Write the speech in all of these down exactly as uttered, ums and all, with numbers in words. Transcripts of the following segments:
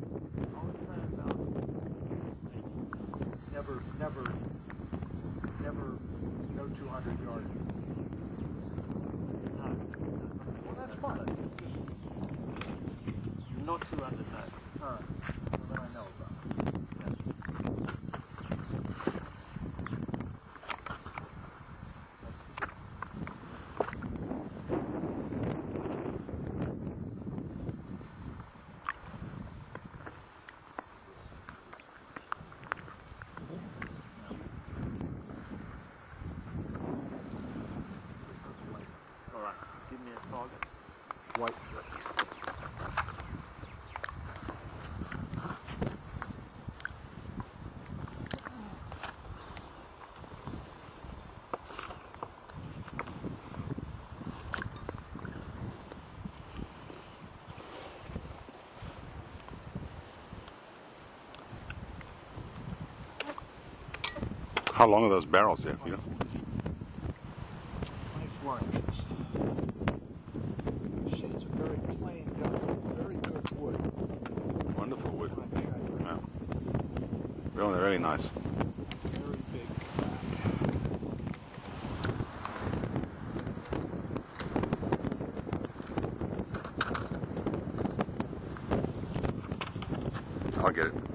Never, never, never go two hundred yards. No. Well, that's fine. Not two hundred, no. All right. Well, then I know about it. All right, give me a target. White. How long are those barrels there, Peter? twenty-four inches. Shades are very plain gun, very good wood. Wonderful wood. Not shattered. Yeah. Really, really nice. Very big I'll get it.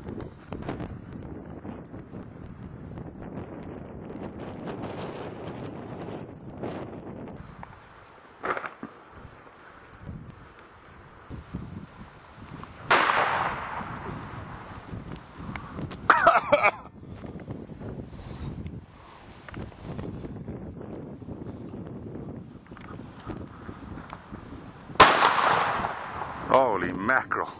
Holy mackerel.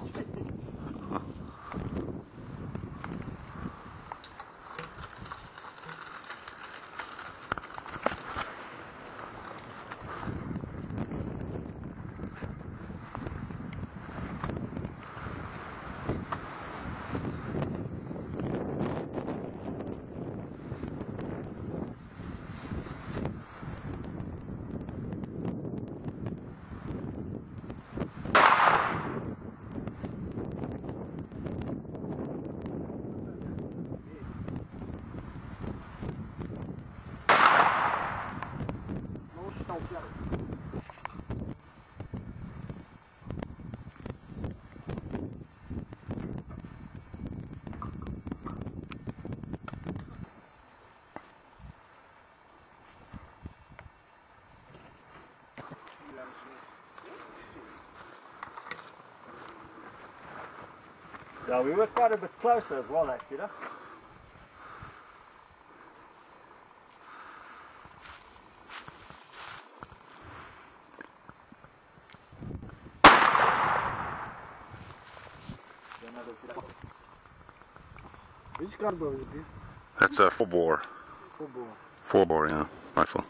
Yeah, we were quite a bit closer as well, actually. Huh? Which gunboat is this? That's a four bore. Football. Four bore, yeah, rifle.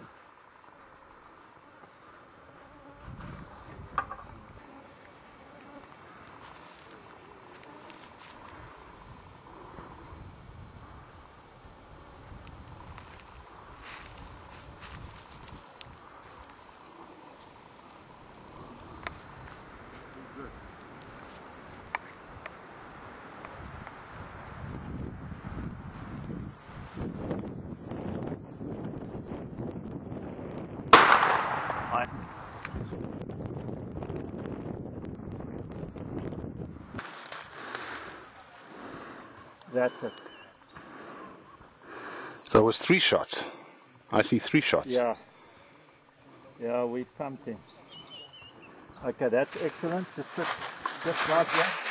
That's it. So it was three shots. I see three shots. Yeah. Yeah, we pumped in. Okay, that's excellent. Just sit just right here.